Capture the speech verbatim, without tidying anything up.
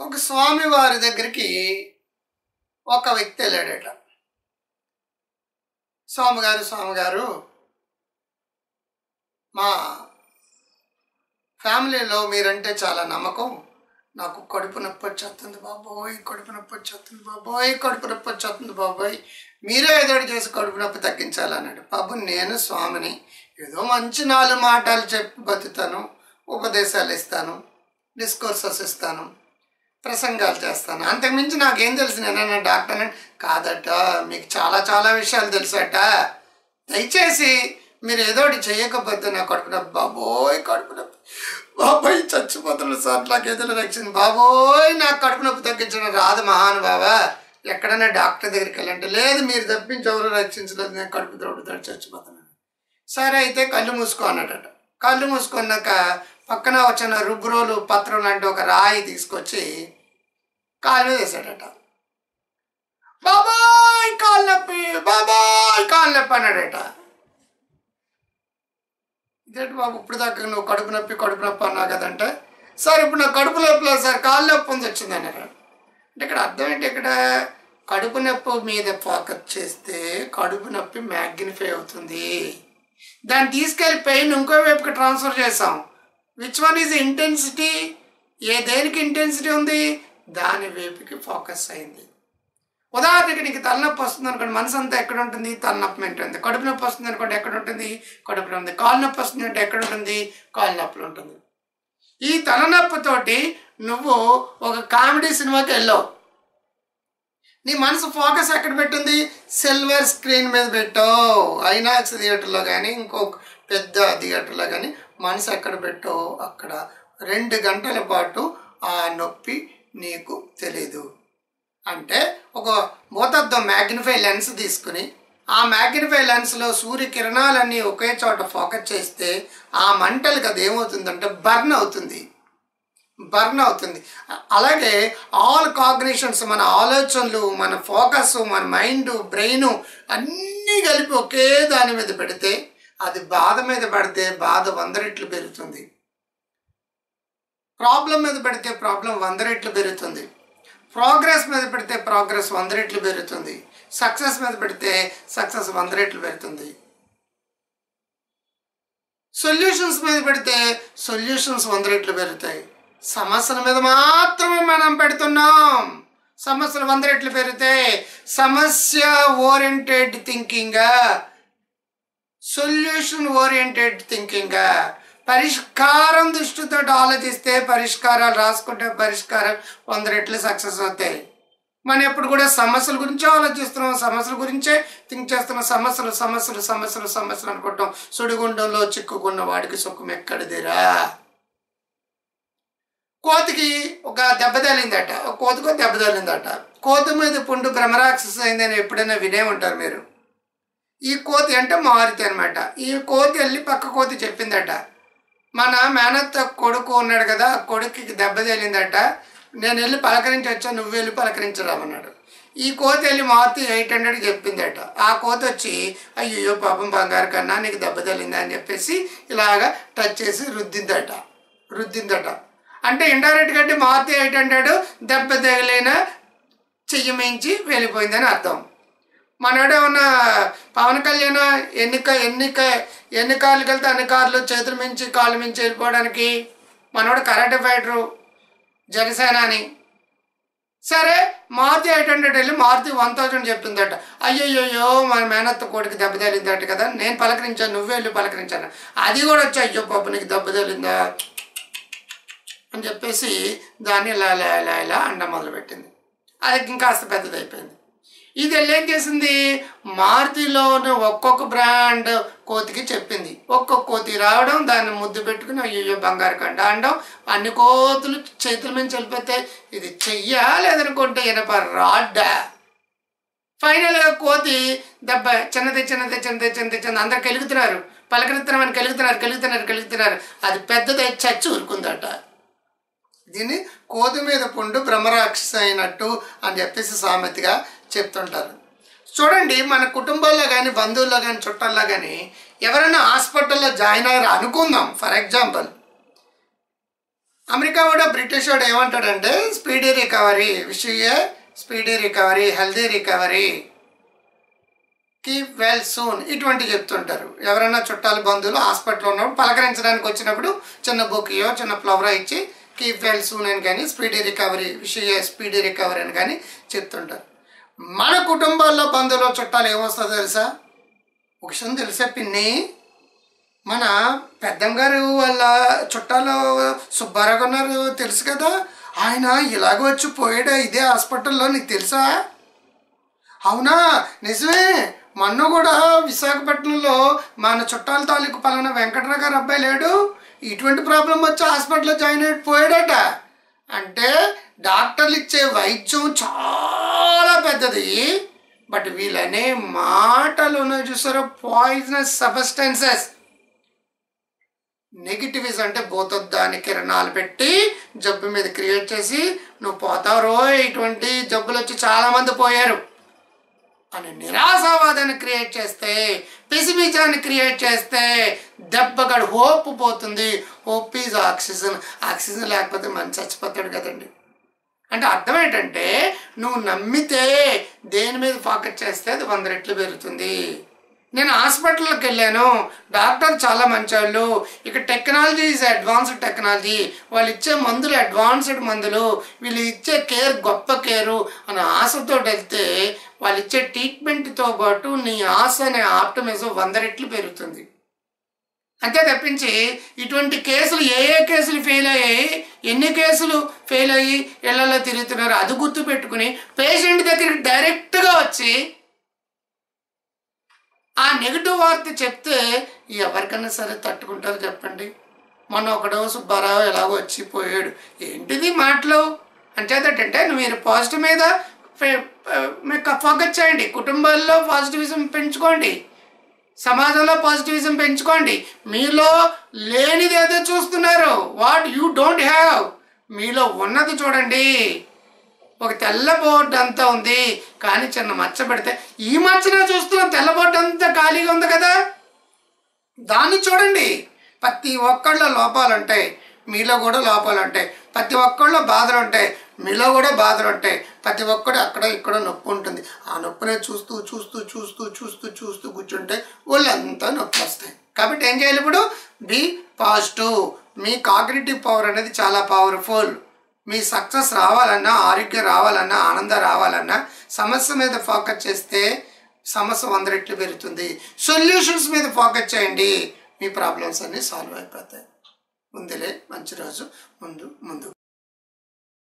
ఒక స్వామి వారి దగ్గరికి ఒక వ్యక్తి వెళ్ళాడట. స్వామిగారు స్వామిగారు మా ఫ్యామిలీలో మీరంటే చాలా నమ్మకం, నాకు కడుపు నొప్పి వచ్చేస్తుంది బాబోయ్, కడుపు నొప్పి వచ్చేస్తుంది బాబోయ్, కడుపు నొప్పి వచ్చేస్తుంది బాబోయ్, మీరే ఏదో చేసి కడుపు నొప్పి తగ్గించాలన్నాడు. పాపం నేను స్వామిని ఏదో మంచి నాలుగు మాటలు చెప్పి బతుకుతాను, ఉపదేశాలు ఇస్తాను, డిస్కోర్సెస్ ఇస్తాను, ప్రసంగాలు చేస్తాను, అంతకుమించి నాకేం తెలుసు, నేనన్నా డాక్టర్ అని కాదట, మీకు చాలా చాలా విషయాలు తెలుసట, దయచేసి మీరు ఏదో ఒకటి చేయకపోతే నా కడుపు నొప్పి బాబోయ్, కడుపు నొప్పి బాబోయ్ చచ్చిపోతున్నా సార్, నాకు ఏదైనా రక్షణ బాబోయ్, నాకు కడుపు నొప్పి తగ్గించడం రాదు మహానుభావా, ఎక్కడైనా డాక్టర్ దగ్గరికి వెళ్ళంటే లేదు మీరు తప్పించి ఎవరు రక్షించలేదు, నేను కడుపు తోడుతాడు చచ్చిపోతున్నాను. సరే అయితే కళ్ళు మూసుకో అన్నట. కళ్ళు మూసుకున్నాక పక్కన వచ్చిన రుబ్రోలు పత్రం లాంటి ఒక రాయి తీసుకొచ్చి కాలు మీద వేసాడట. బాబాయ్ కాలు నొప్పి, బాబాయ్ కాలు నొప్పి అన్నాడట. ఇదేంటి బాబు ఇప్పుడు దాకా నువ్వు కడుపు నొప్పి కడుపు నొప్పి అన్నావు కదంటే, సార్ ఇప్పుడు నా కడుపు నొప్పి లేదు సార్, కాలు నొప్పి ఉంది వచ్చింది అన్నారు. అంటే ఇక్కడ అర్థం ఏంటి, ఇక్కడ కడుపు నొప్పి మీద ఫోకస్ చేస్తే కడుపు నొప్పి మ్యాగ్నిఫై అవుతుంది, దాన్ని తీసుకెళ్ళి పెయిన్ ఇంకో వైపుకి ట్రాన్స్ఫర్ చేసాం. విచ్ వన్ ఈజ్ ఇంటెన్సిటీ, ఏ దేనికి ఇంటెన్సిటీ ఉంది దాని వైపుకి ఫోకస్ అయింది. ఉదాహరణకి నీకు తలనొప్పి వస్తుంది అనుకోండి, మనసు అంతా ఎక్కడ ఉంటుంది, తలనొప్పి ఉంటుంది. కడుపు నొప్పి వస్తుంది అనుకోండి, ఎక్కడ ఉంటుంది, కడుపులో ఉంది. కాలు నొప్పి వస్తుంది అంటే ఎక్కడ ఉంటుంది, కాలు నొప్పులు ఉంటుంది. ఈ తలనొప్పితోటి నువ్వు ఒక కామెడీ సినిమాకి వెళ్ళావు, నీ మనసు ఫోకస్ ఎక్కడ పెట్టింది, సిల్వర్ స్క్రీన్ మీద పెట్టావు. ఐనాక్స్ థియేటర్లో కానీ ఇంకొక పెద్ద థియేటర్లో కానీ మనసు ఎక్కడ పెట్టావు అక్కడ రెండు గంటల పాటు ఆ నొప్పి నీకు తెలీదు. అంటే ఒక భూతత్వం మ్యాగ్నిఫై లెన్స్ తీసుకుని ఆ మ్యాగ్నిఫై లెన్స్లో సూర్యకిరణాలన్నీ ఒకే చోట ఫోకస్ చేస్తే ఆ మంటలకు అది ఏమవుతుందంటే బర్న్ అవుతుంది, బర్న్ అవుతుంది. అలాగే ఆల్ కాగ్నిషన్స్, మన ఆలోచనలు, మన ఫోకస్, మన మైండ్, బ్రెయిన్ అన్నీ కలిపి ఒకే దాని మీద పెడితే అది బాధ మీద పెడితే బాధ వంద రెట్లు పెరుగుతుంది, ప్రాబ్లం మీద పెడితే ప్రాబ్లం వంద రెట్లు పెరుగుతుంది, ప్రోగ్రెస్ మీద పెడితే ప్రోగ్రెస్ వంద రెట్లు పెరుగుతుంది, సక్సెస్ మీద పెడితే సక్సెస్ వంద రెట్లు పెరుగుతుంది, సొల్యూషన్స్ మీద పెడితే సొల్యూషన్స్ వంద రెట్లు పెరుగుతాయి. సమస్యల మీద మాత్రమే మనం పెడుతున్నాం, సమస్యలు వంద రెట్లు పెరుగుతాయి. సమస్య oriented thinking, solution oriented thinking, పరిష్కారం దృష్టితో ఆలోచిస్తే పరిష్కారాలు రాసుకుంటే పరిష్కారం వంద రెట్లు సక్సెస్ అవుతాయి. మనం ఎప్పుడు కూడా సమస్యల గురించే ఆలోచిస్తున్నాం, సమస్యల గురించే థింక్ చేస్తున్నాం. సమస్యలు సమస్యలు సమస్యలు సమస్యలు అనుకుంటాం. సుడిగుండంలో చిక్కుకున్న వాడికి సుఖం ఎక్కడిదిరా. కోతికి ఒక దెబ్బ తగిలిందట, ఒక కోతికో దెబ్బ తగిలిందట. కోతి మీద పుండు భ్రమరాక్షస అయిందని ఎప్పుడైనా వినే ఉంటారు మీరు. ఈ కోతి అంటే మారుతి అనమాట. ఈ కోతి వెళ్ళి పక్క కోతి చెప్పిందట, మన మేనత్త కొడుకు ఉన్నాడు కదా, ఆ కొడుకుకి దెబ్బ తగిలిందట, నేను వెళ్ళి పలకరించి వచ్చాను, నువ్వు వెళ్ళి పలకరించరామన్నాడు. ఈ కోతి వెళ్ళి మారుతి ఎయిట్ హండ్రెడ్ చెప్పిందట. ఆ కోతి వచ్చి అయ్యో పాపం బంగారు కన్నా నీకు దెబ్బ తగిలిందా అని చెప్పేసి ఇలాగా టచ్ చేసి రుద్దిందట రుద్దిందట అంటే ఇండైరెక్ట్గా అంటే మారుతి ఎయిట్ హండ్రెడ్ దెబ్బ తగిలిన చెయ్యి మించి వెళ్ళిపోయిందని అర్థం. మనోడే ఉన్న పవన్ కళ్యాణ్ ఎన్నిక ఎన్నిక ఎన్ని కార్లకు వెళ్తే అన్ని కార్లు చేతులు మించి కాళ్ళు మించి వెళ్ళిపోవడానికి, మనోడు కరాటే ఫైటరు జనసేన అని. సరే మారుతి ఎయిట్ హండ్రెడ్ వెళ్ళి మారుతి వన్ థౌజండ్ చెప్పిందట. అయ్యయ్యో మన మేనత్త కోడికి దెబ్బ తగిలిందట కదా, నేను పలకరించాను, నువ్వే వెళ్ళి పలకరించాను. అది కూడా వచ్చి అయ్యో పాప నీకు దెబ్బ తగిలిందా అని చెప్పేసి దాన్ని ఇలా ఇలా ఇలా ఇలా అండ మొదలుపెట్టింది. అది ఇంకాస్త పెద్దది అయిపోయింది. ఇది వెళ్ళి ఏం చేసింది, మారుతిలోని ఒక్కొక్క బ్రాండ్ కోతికి చెప్పింది. ఒక్కొక్క కోతి రావడం, దాన్ని ముద్దు పెట్టుకుని అయ్యో బంగారు కండ అనడం, అన్ని కోతులు చేతుల నుంచి వెళ్ళిపోతే ఇది చెయ్యా లేదనుకుంటే ఇనప రాడ్డా. ఫైనల్గా కోతి దెబ్బ చిన్నది చిన్నది చిన్నది చిన్నది చిన్నది అందరు కెలుగుతున్నారు, పలకరిస్తున్నామని కెలుగుతున్నారు కెలుగుతున్నారు కెలుగుతున్నారు అది పెద్దది చచ్చి ఊరుకుందట. దీన్ని కోతి మీద పుండు బ్రహ్మరాక్షస అయినట్టు అని చెప్పేసి సామెతగా చెప్తుంటారు. చూడండి, మన కుటుంబాల్లో కానీ బంధువుల్లో కానీ చుట్టాల్లో కానీ ఎవరైనా హాస్పిటల్లో జాయిన్ అయ్యారు అనుకుందాం. ఫర్ ఎగ్జాంపుల్ అమెరికా కూడా బ్రిటిష్ వాడు ఏమంటాడంటే speedy recovery, wish a speedy recovery, healthy recovery, keep well soon, ఇటువంటి చెప్తుంటారు. ఎవరైనా చుట్టాలు బంధువులు హాస్పిటల్లో ఉన్నప్పుడు పలకరించడానికి వచ్చినప్పుడు చిన్న బుక్యో చిన్న ఫ్లవరో ఇచ్చి కీప్ వెల్ సూన్ అని కానీ speedy recovery, wish a speedy recovery అని కానీ చెప్తుంటారు. మన కుటుంబాల్లో బంధువులు చుట్టాలు ఏమొస్తుందో తెలుసా? ఒక విషయం తెలుసా పిన్ని, మన పెద్దంగారు వాళ్ళ చుట్టాలు సుబ్బారావు ఉన్నారు తెలుసు కదా, ఆయన ఇలాగ వచ్చి పోయాడా ఇదే హాస్పిటల్లో, నీకు తెలుసా? అవునా, నిజమే. మొన్న కూడా విశాఖపట్నంలో మన చుట్టాల తాలూకు పలానా వెంకటరావు గారు అబ్బాయి లేడు, ఇటువంటి ప్రాబ్లం వచ్చి హాస్పిటల్లో జాయిన్ అయ్యి పోయాడట. అంటే డాక్టర్లు ఇచ్చే వైద్యం చాలా పెద్దది, బట్ వీళ్ళనే మాటలు ఉన్నాయి చూసారో, పాయిజనస్ సబ్స్టెన్సెస్. నెగిటివిస్ అంటే భూతద్దాని కిరణాలు పెట్టి జబ్బు మీద క్రియేట్ చేసి నువ్వు పోతారో, ఇటువంటి జబ్బులు వచ్చి చాలామంది పోయారు అని నిరాశావాదాన్ని క్రియేట్ చేస్తే, పెసిమిజాన్ని క్రియేట్ చేస్తే దెబ్బగడు హోప్ పోతుంది. హోప్ ఈజ్ ఆక్సిజన్, ఆక్సిజన్ లేకపోతే మనం చచ్చిపోతాడు కదండి. అంటే అర్థం ఏంటంటే నువ్వు నమ్మితే దేని మీద ఫోకస్ చేస్తే అది వంద రెట్లు పెరుగుతుంది. నేను హాస్పిటల్కి వెళ్ళాను, డాక్టర్ చాలా మంచివాళ్ళు, ఇక టెక్నాలజీ ఈజ్ అడ్వాన్స్డ్ టెక్నాలజీ, వాళ్ళు ఇచ్చే మందులు అడ్వాన్స్డ్ మందులు, వీళ్ళు ఇచ్చే కేర్ గొప్ప కేరు అని ఆశతో వెళ్తే వాళ్ళు ఇచ్చే ట్రీట్మెంట్తో పాటు నీ ఆశ అనే ఆప్టమిజం వంద రెట్లు పెరుగుతుంది. అంతే తప్పించి ఇటువంటి కేసులు ఏ ఏ కేసులు ఫెయిల్ అయ్యాయి, ఎన్ని కేసులు ఫెయిల్ అయ్యి ఇళ్లలో తిరుగుతున్నారు అది గుర్తు పెట్టుకుని పేషెంట్ దగ్గరికి డైరెక్ట్గా వచ్చి ఆ నెగిటివ్ వార్త చెప్తే ఎవరికైనా సరే తట్టుకుంటారు చెప్పండి. మొన్న ఒకడో సుబ్బారావు ఎలాగో వచ్చి పోయాడు, ఏంటిది మాటలు అంచేతంటే మీరు పాజిటివ్ మీద ఫోకస్ చేయండి, కుటుంబాల్లో పాజిటివిజం పెంచుకోండి, సమాజంలో పాజిటివిజం పెంచుకోండి. మీలో లేనిది ఏదో చూస్తున్నారు, వాట్ యూ డోంట్ హ్యావ్, మీలో ఉన్నది చూడండి. ఒక తెల్ల బోర్డు అంతా ఉంది కానీ చిన్న మచ్చ పెడితే ఈ మచ్చనే చూస్తున్నాం, తెల్ల బోర్డు అంతా ఖాళీగా ఉంది కదా, దాన్ని చూడండి. ప్రతి ఒక్కళ్ళ లోపాలు ఉంటాయి, మీలో కూడా లోపాలు ఉంటాయి. ప్రతి ఒక్కళ్ళ బాధలు ఉంటాయి, మీలో కూడా బాధలు ఉంటాయి. ప్రతి ఒక్కడు అక్కడ ఇక్కడ నొప్పి ఉంటుంది, ఆ నొప్పినే చూస్తూ చూస్తూ చూస్తూ చూస్తూ చూస్తూ కూర్చుంటే వాళ్ళంతా నొప్పి వస్తాయి. కాబట్టి ఏం చేయాలి ఇప్పుడు? Be positive. మీ కాగ్నిటివ్ పవర్ అనేది చాలా పవర్ఫుల్. మీ సక్సెస్ రావాలన్నా, ఆరోగ్యం రావాలన్నా, ఆనందం రావాలన్నా సమస్య మీద ఫోకస్ చేస్తే సమస్య వంద రెట్లు పెరుగుతుంది. సొల్యూషన్స్ మీద ఫోకస్ చేయండి, మీ ప్రాబ్లమ్స్ అన్నీ సాల్వ్ అయిపోతాయి. ముందులే మంచి రోజు ముందు ముందు